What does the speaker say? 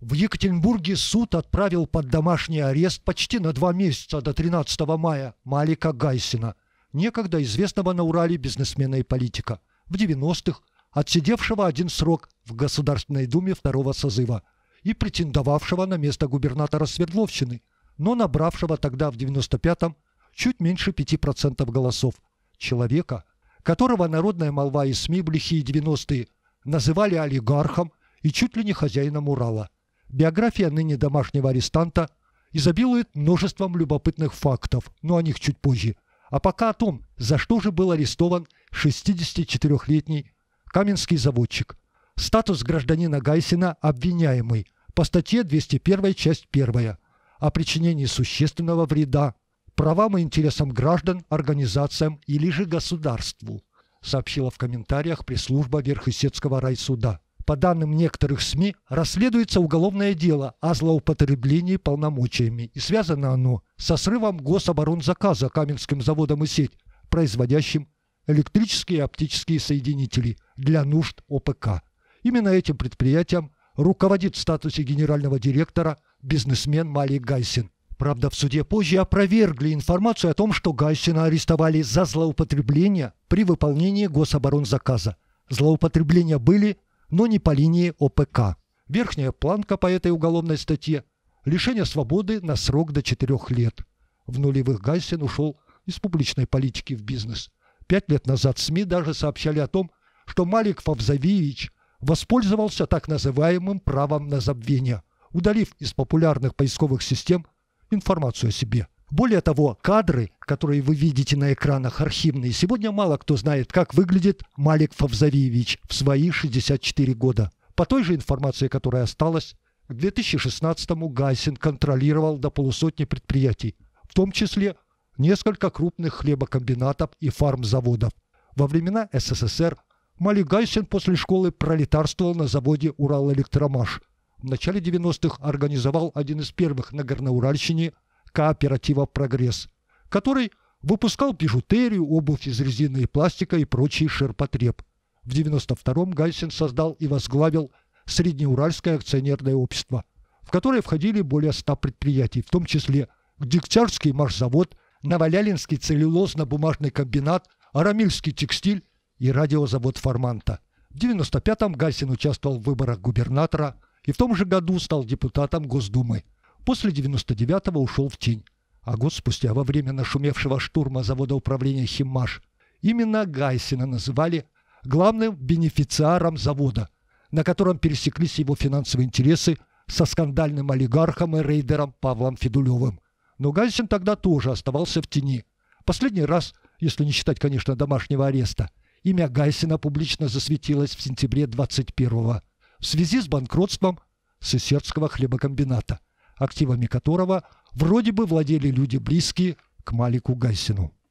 В Екатеринбурге суд отправил под домашний арест почти на 2 месяца до 13 мая Малика Гайсина, некогда известного на Урале бизнесмена и политика, в 90-х отсидевшего один срок в Государственной Думе второго созыва и претендовавшего на место губернатора Свердловщины, но набравшего тогда в 95-м чуть меньше 5% голосов. Человека, которого народная молва и СМИ в лихие 90-е называли олигархом и чуть ли не хозяином Урала. Биография ныне домашнего арестанта изобилует множеством любопытных фактов, но о них чуть позже. А пока о том, за что же был арестован 64-летний каменский заводчик. Статус гражданина Гайсина обвиняемый по статье 201, часть 1 о причинении существенного вреда правам и интересам граждан, организациям или же государству, сообщила в комментариях пресс-служба Верхесецкого райсуда. По данным некоторых СМИ, расследуется уголовное дело о злоупотреблении полномочиями, и связано оно со срывом гособоронзаказа Каменским заводом и сеть, производящим электрические и оптические соединители для нужд ОПК. Именно этим предприятием руководит в статусе генерального директора бизнесмен Малик Гайсин. Правда, в суде позже опровергли информацию о том, что Гайсина арестовали за злоупотребление при выполнении гособоронзаказа. Злоупотребления были, но не по линии ОПК. Верхняя планка по этой уголовной статье – лишение свободы на срок до 4 лет. В нулевых Гайсин ушел из публичной политики в бизнес. 5 лет назад СМИ даже сообщали о том, что Малик Фавзавиевич воспользовался так называемым правом на забвение, удалив из популярных поисковых систем информацию о себе. Более того, кадры, которые вы видите на экранах, архивные, сегодня мало кто знает, как выглядит Малик Фавзавиевич в свои 64 года. По той же информации, которая осталась, к 2016-му Гайсин контролировал до полусотни предприятий, в том числе несколько крупных хлебокомбинатов и фармзаводов. Во времена СССР Малик Гайсин после школы пролетарствовал на заводе «Уралэлектромаш». В начале 90-х организовал один из первых на Горноуральщине кооператива «Прогресс», который выпускал бижутерию, обувь из резины и пластика и прочий ширпотреб. В 92-м Гайсин создал и возглавил Среднеуральское акционерное общество, в которое входили более 100 предприятий, в том числе Дегтярский маршзавод, Новолялинский целлюлозно-бумажный комбинат, Арамильский текстиль и радиозавод «Форманта». В 95-м Гайсин участвовал в выборах губернатора и в том же году стал депутатом Госдумы. После 99-го ушел в тень, а год спустя, во время нашумевшего штурма завода управления «Химмаш», именно Гайсина называли главным бенефициаром завода, на котором пересеклись его финансовые интересы со скандальным олигархом и рейдером Павлом Федулевым. Но Гайсин тогда тоже оставался в тени. Последний раз, если не считать, конечно, домашнего ареста, имя Гайсина публично засветилось в сентябре 21-го в связи с банкротством Сысердского хлебокомбината, активами которого вроде бы владели люди, близкие к Малику Гайсину.